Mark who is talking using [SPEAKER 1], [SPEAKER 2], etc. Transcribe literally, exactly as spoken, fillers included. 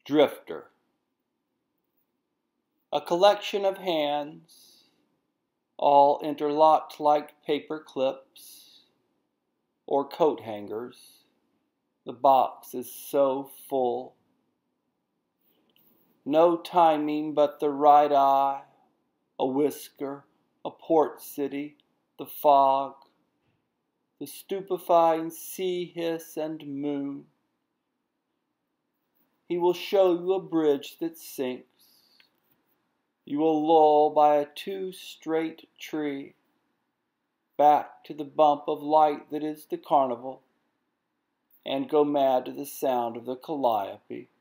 [SPEAKER 1] Drifter. A collection of hands, all interlocked like paper clips or coat hangers. The box is so full. No timing but the right eye, a whisker, a port city, the fog, the stupefying sea hiss and moon. He will show you a bridge that sinks. You will lull by a too-straight tree, back to the bump of light that is the carnival, and go mad to the sound of the calliope.